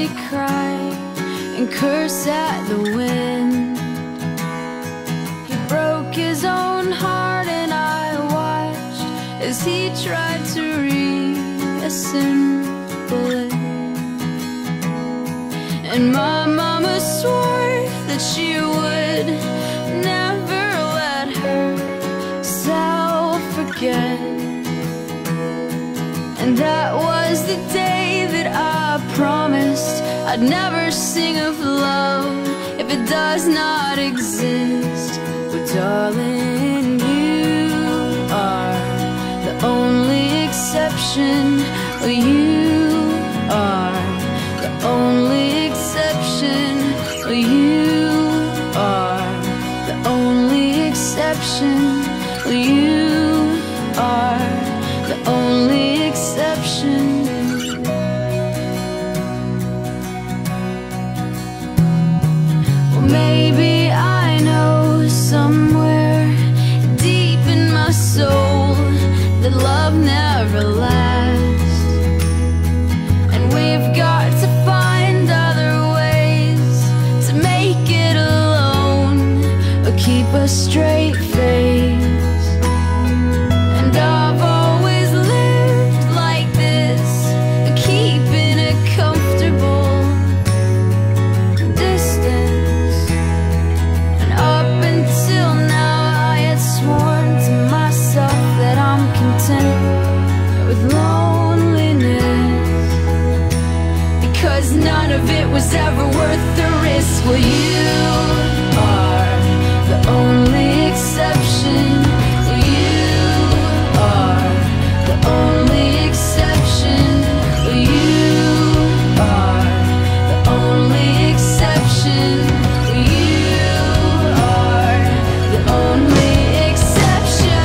cry and curse at the wind. He broke his own heart and I watched as he tried to reassemble it. And my mama swore that she would never let herself forget. And that was the day that I promised I'd never sing of love if it does not exist. But darling, you are the only exception. You are the only exception. You are the only exception. You are the only exception. Well, maybe I know somewhere deep in my soul that love never lasts, and we've got to find other ways to make it alone or keep a straight face. And I've always lived like this, keeping a comfortable distance. And up until now I had sworn to myself that I'm content with loneliness, because none of it was ever worth the risk. Well, you are the only exception. You are the only exception. You are the only exception. You are the only exception.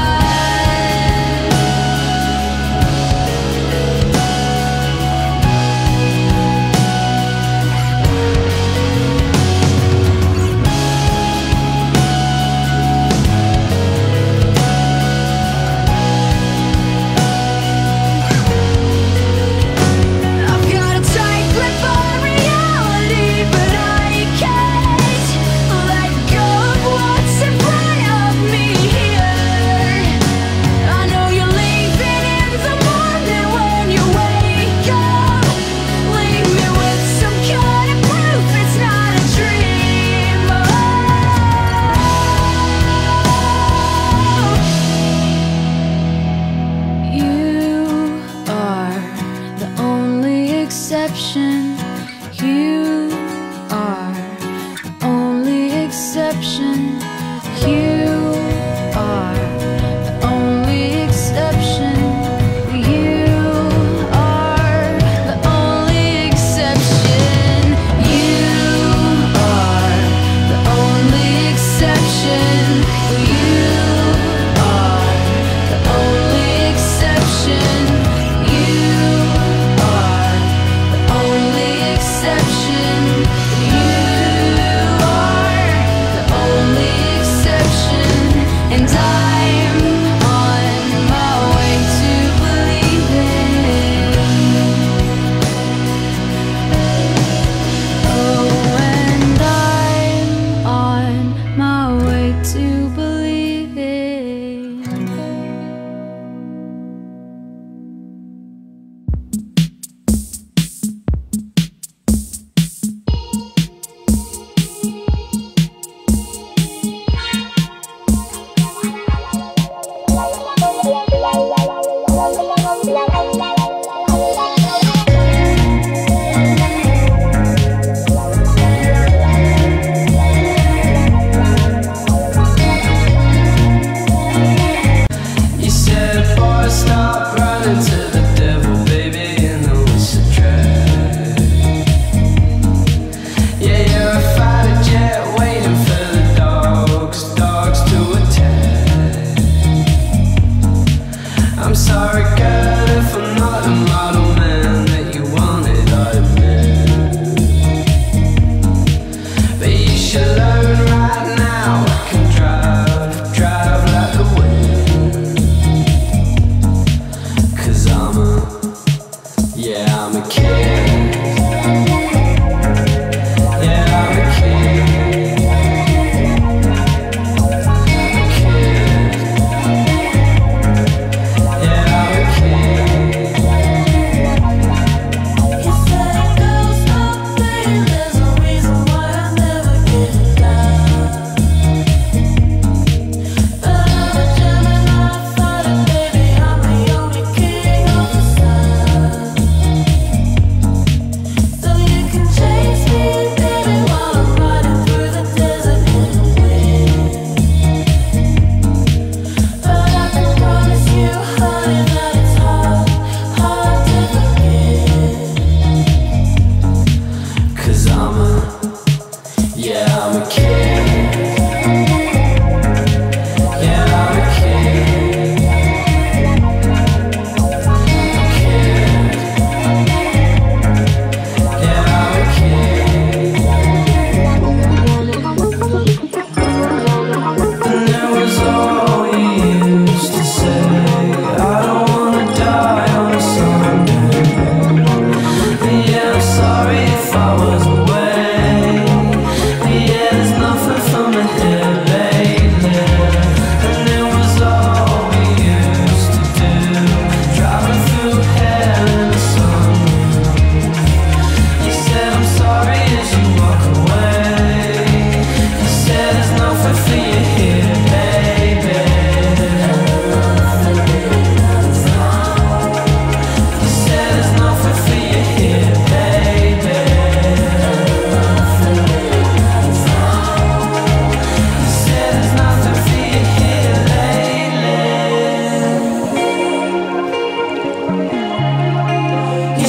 I've got a tight grip on reality, but I can't let go of what's in front of me here. I know you're leaving in the morning when you wake up. Leave me with some kind of proof it's not a dream. You are the only exception. You are the only exception. You are the only exception. You are the only exception. You are the only exception. You are the only exception. You are the only exception. You are the only exception. And I'm on my way to believing. Oh, and I'm on my way to believing. You said, boy, stop running to the devil, baby, you know it's a trap. Yeah, you're a fighter jet waiting for the dogs to attack. I'm sorry, girl, if I'm not the model man that you wanted, I admit. But you should learn right now, I can drive like the wind. 'Cause I'm a kid.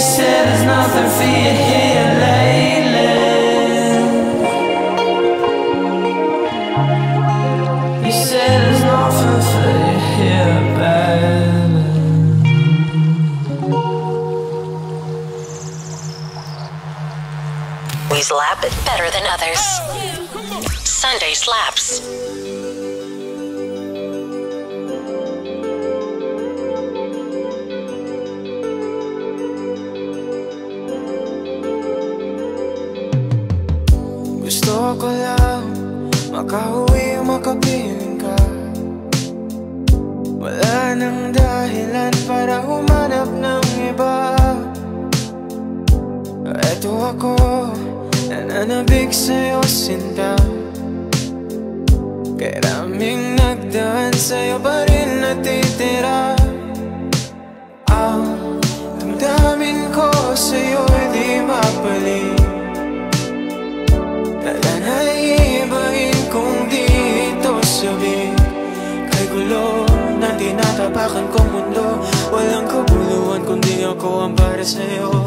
said there's nothing for you here lately. You said there's nothing for you here, baby. We slap it better than others. Sunday Slaps. Gusto ko lang makauwi o makapiling ka. Wala nang dahilan para humanap ng iba. Eto ako, nananabik sa'yo sinta. Karaming nagdaan sa'yo pa rin natitira. Ang damdamin ko sa'yo'y di mapali. Tala na iibahin kung di ito sabik. Kay gulo na tinatapakan kong mundo. Walang kabuluhan kundi ako ang para sa'yo.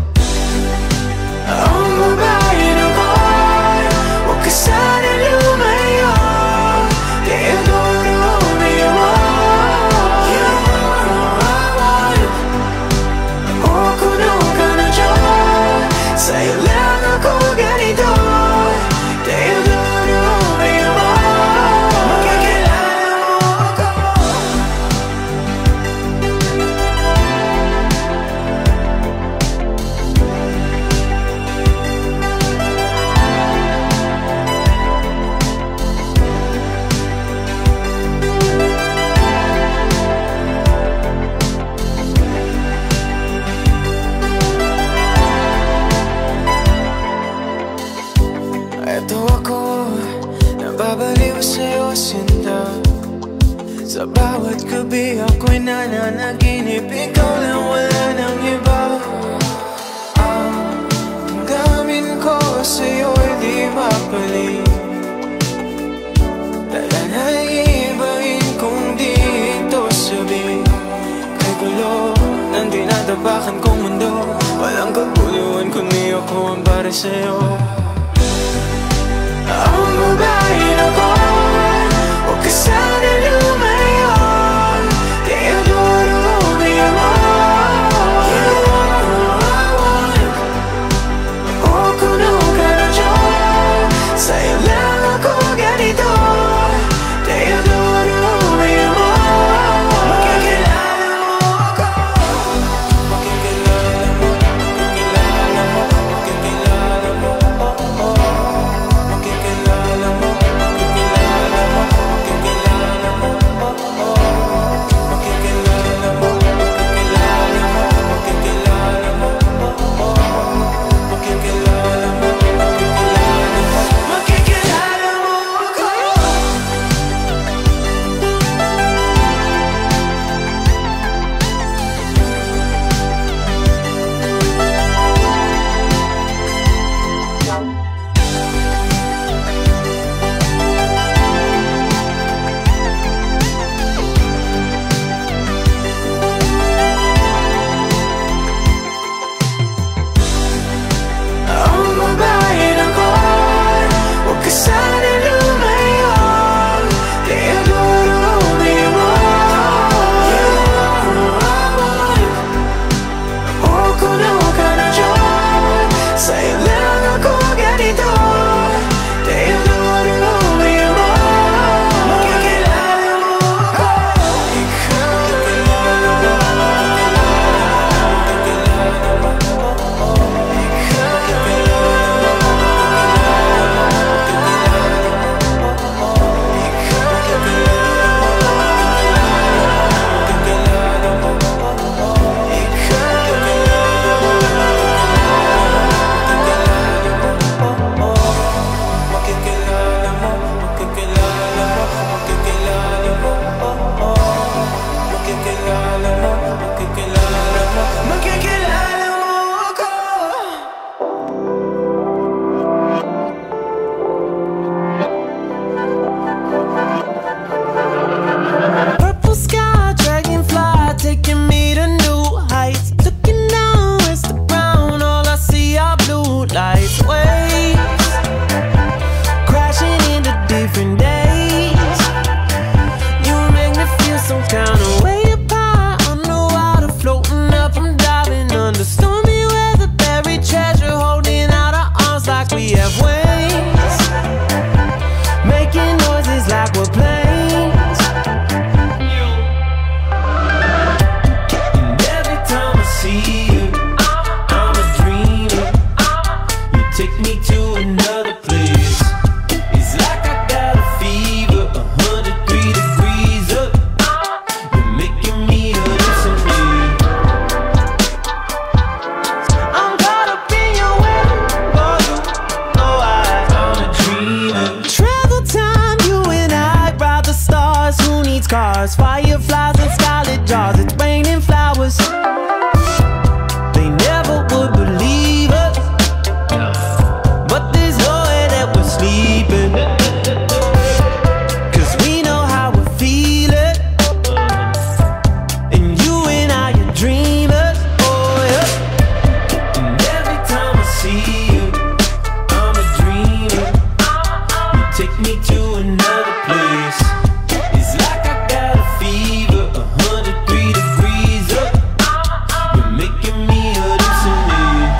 Ang babae na ko, huwag ka sana lumayo. Teodoro Romeo, you are who I want. O kuno ka na dyan, sa'yo lang ako ganito. Teodoro Romeo, makikilala mo ako. Eto ako, nababaliw sa'yo sinta. Sa bawat gabi ako'y nananaginip. Ikaw lang, wala nang iba. Ang damdamin ko sa'yo'y di mapali. Tala na iibahin kung di ito sabi. Kay gulo ng dinadabakan kong mundo. Walang kaguluhan kundi ako ang para sa'yo. Ang babae na ko, huwag ka sana lumayo. Teodoro Romeo, you are who I want. O kuno ka na dyan, sa'yo lang ako ganito. Teodoro Romeo, makikilala mo ako. Makikilala mo, makikilala mo, makikilala mo. see you, I'm a dreamer. You take me to another place. It's like I got a fever, 103 degrees up. You're making me hallucinate. I'm caught up in your web, oh you know I'm a dreamer. Travel time, you and I ride the stars. Who needs cars? Fireflies and scarlet jars. It's raining flowers. They never would believe us, but there's no way that we're sleeping, 'cause we know how we're feeling. And you and I are dreamers, oh yeah. And every time I see you, I'm a dreamer. You take me to another place. It's like I got a fever, 103 degrees up. You're making me hallucinate.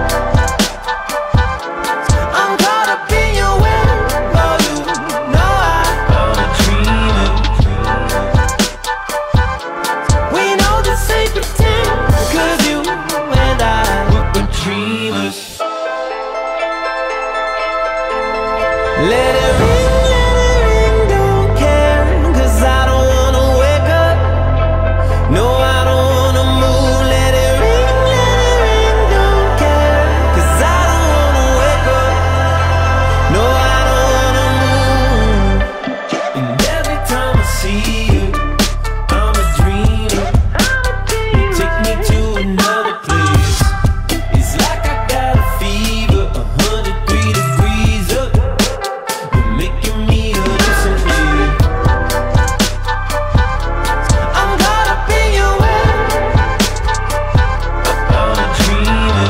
I'm caught up in your web, oh you know I'm a dreamer. we know this ain't pretend, 'cause you and I. We're dreamers. Let it ring, don't care, 'cause I don't wanna wake up. No, I don't wanna move. Let it ring, don't care, 'cause I don't wanna wake up. No, I don't wanna move. And every time I see you, I'm a dreamer. You take me to another place. It's like I got a fever, 103 degrees up. You're making me hallucinate. I'm caught up in your web. I'm a dreamer.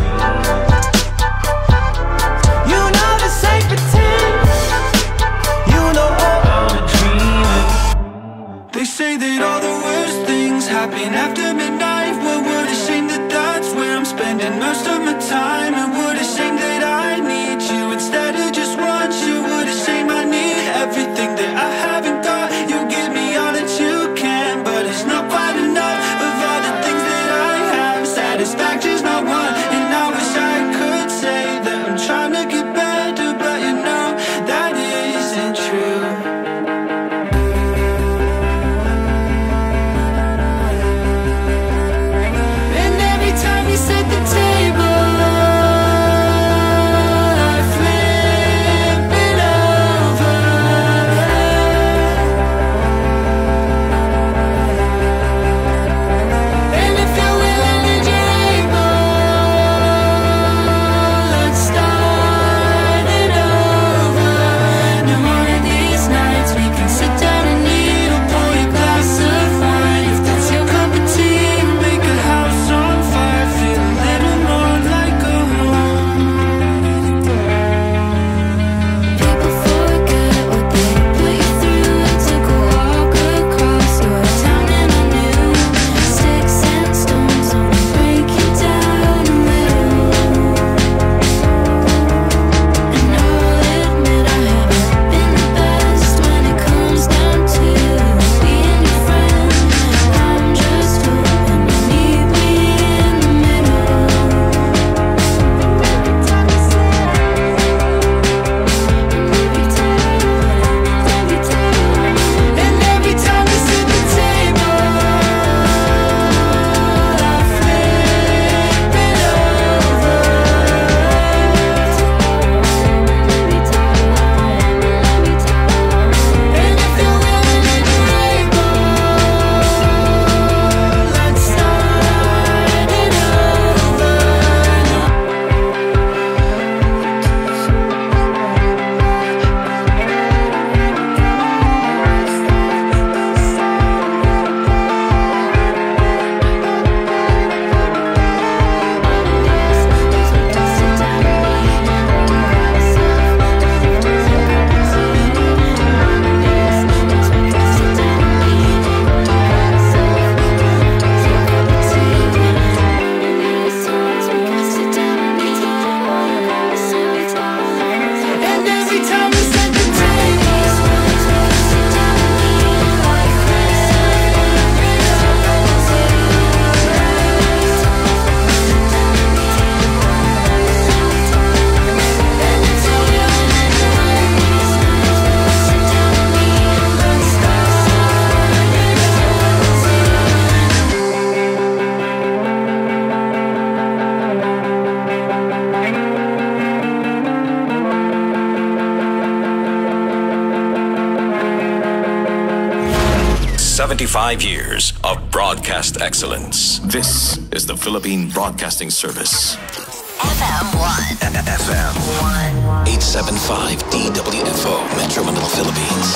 You know this ain't pretend. You know I'm a dreamer. They say that all the worst things happen after midnight. Well, what a shame that that's where I'm spending most of my time. And what a shame that I need you instead of just want you. What a shame I need everything that I haven't got. You give me all that you can, but it's not quite enough. Of all the things that I have, satisfaction's not one. And I wish I could say that I'm trying to get better, but you know that isn't true. And every time you set the table, 75 years of broadcast excellence. This is the Philippine Broadcasting Service. FM1. FM 87.5 DWFO, Metro Manila, Philippines.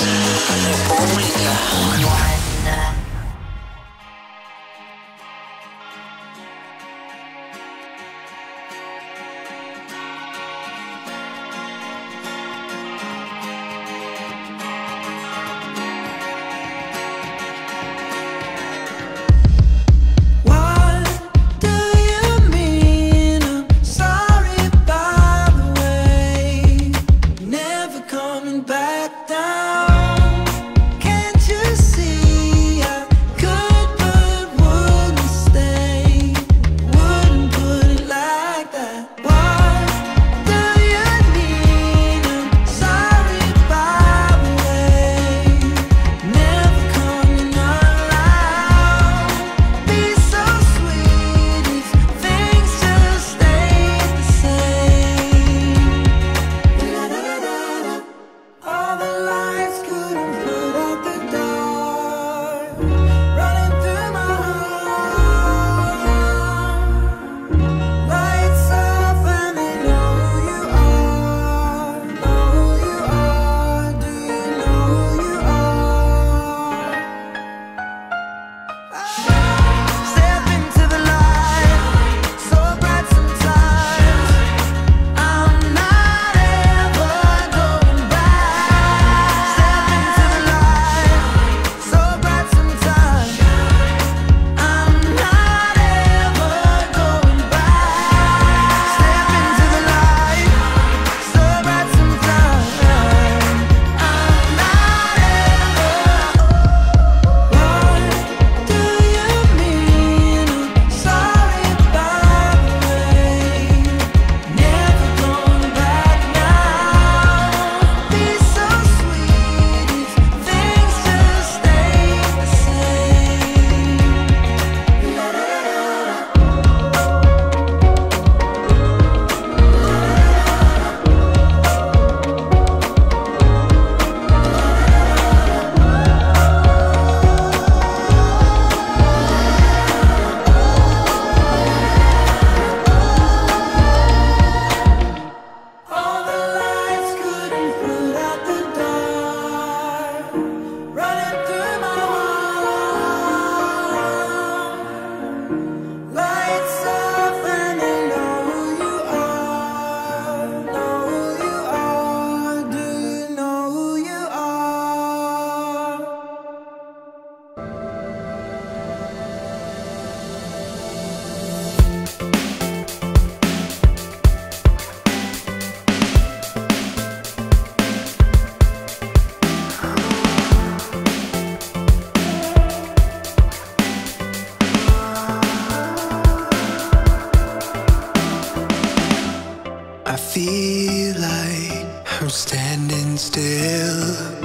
I feel like I'm standing still.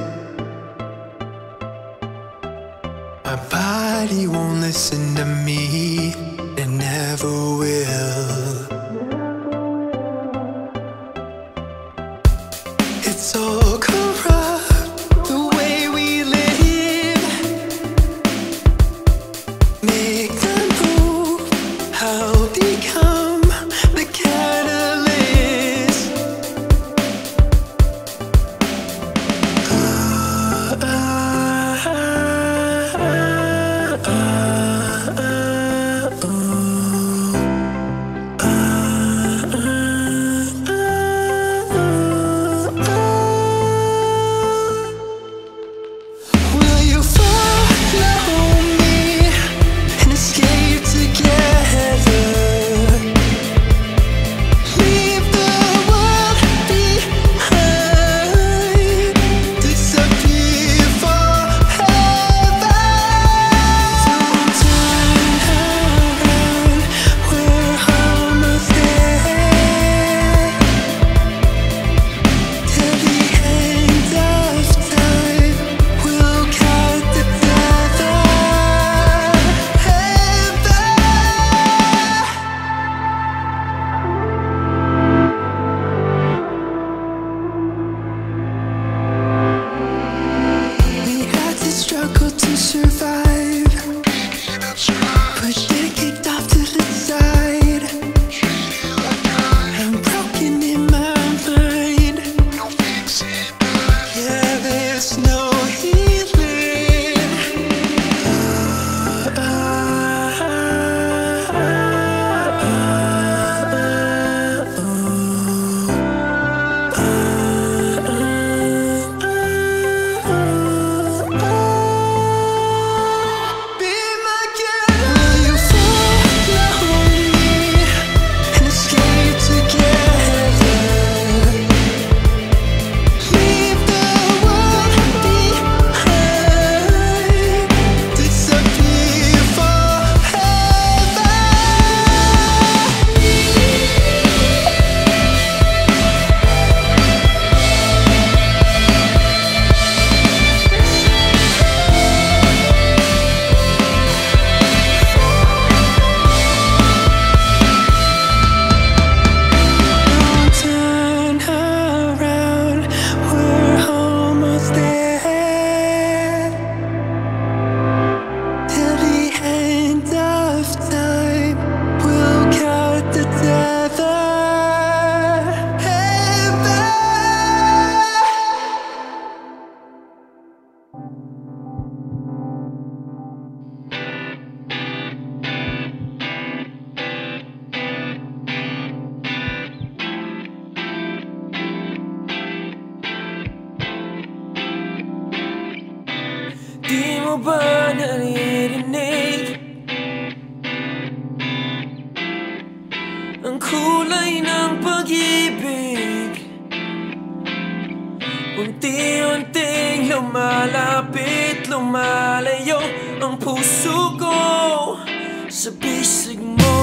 My body won't listen to me, it never will. It's all corrupt, the way we live. Make them move, I'll become the catalyst. Will you follow me and escape together? mo ba naririnig ang kulay ng pag-ibig? Unti-unting lumalapit, lumalayo ang puso ko sa bisig mo.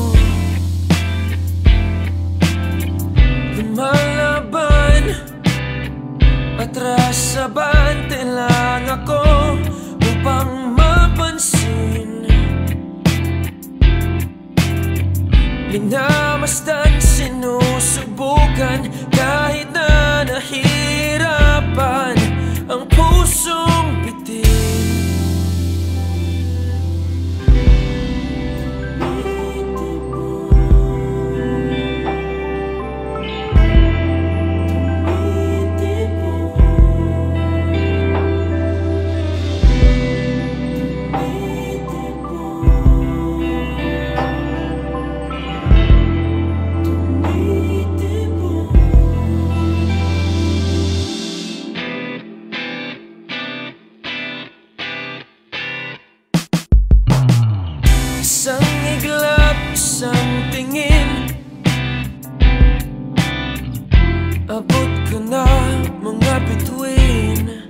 Lumalaban, atras sa bante lang ako upang mapansin. Minamasdan, sinusubukan kahit na nahirapan ang pusong bitin. Isang iglap, isang tingin, abot ko na mga bituin.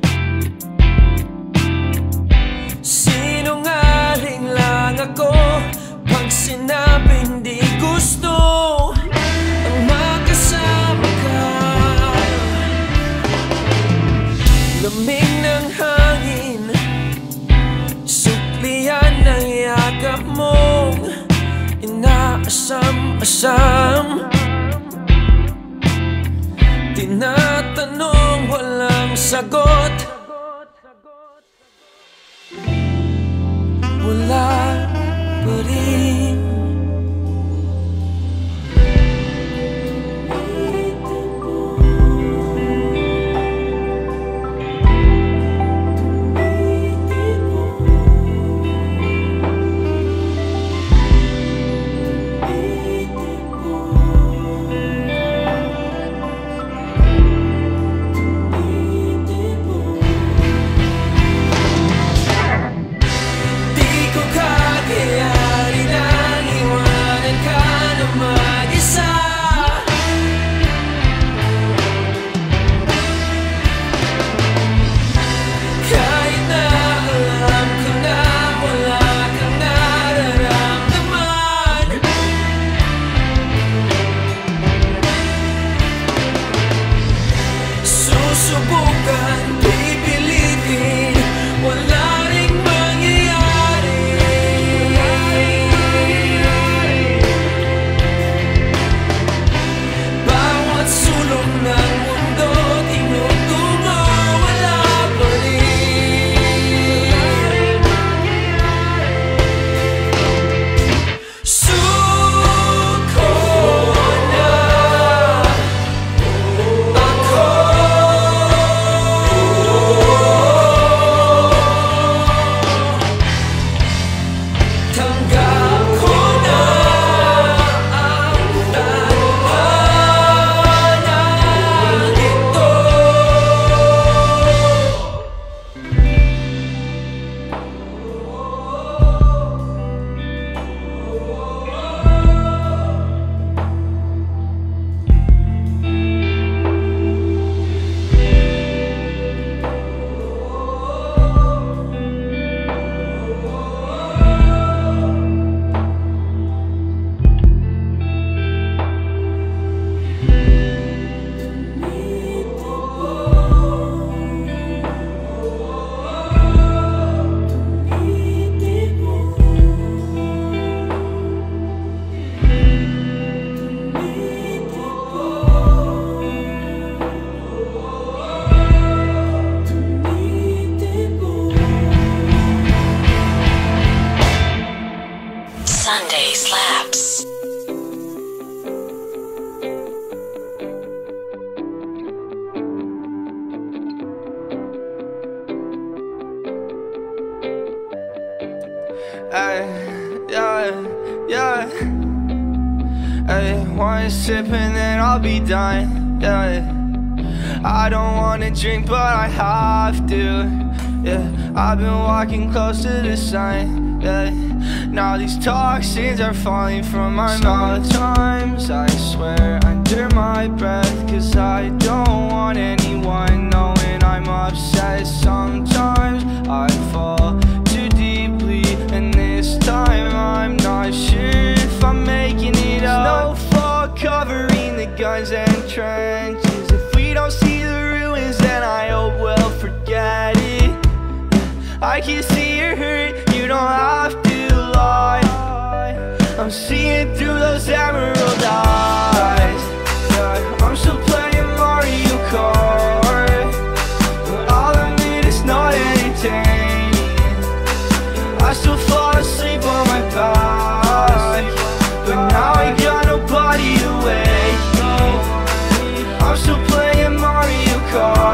Sinungaling lang ako pag sinabing di gusto ang makasama ka. Lamig ng hangin, suklian ng yakap mong inaasam-asam. Tinatanong, walang sagot. Wala pa rin. yeah. Ay, one sip and then I'll be done, yeah. I don't wanna drink but I have to, yeah. I've been walking close to the sun, yeah. Now these toxins are falling from my mouth. Sometimes I swear under my breath, 'cause I don't want anyone knowing I'm obsessed. Sometimes I fall too deeply, and this time I'm not sure if I'm making it up. Snowfall covering the guns and trenches. If we don't see the ruins, then I hope we'll forget it. I can see you're hurt, you don't have to lie. I'm seeing through those emerald eyes, yeah. I'm still playing Mario Kart, but all I need is not entertaining. I still fall asleep on my back, but now I got nobody to wake me. I'm still playing Mario Kart.